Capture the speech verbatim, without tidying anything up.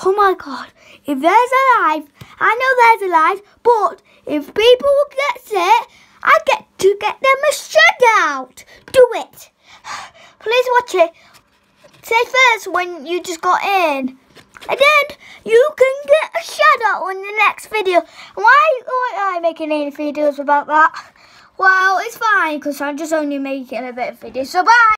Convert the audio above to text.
Oh my god, if there's a life, I know there's a life, but if people get sick, I get to get them a shed out. Do it. Please watch it. Say first when you just got in. And then you can get a shed out in the next video. Why aren't I making any videos about that? Well, it's fine because I'm just only making a bit of videos. So bye.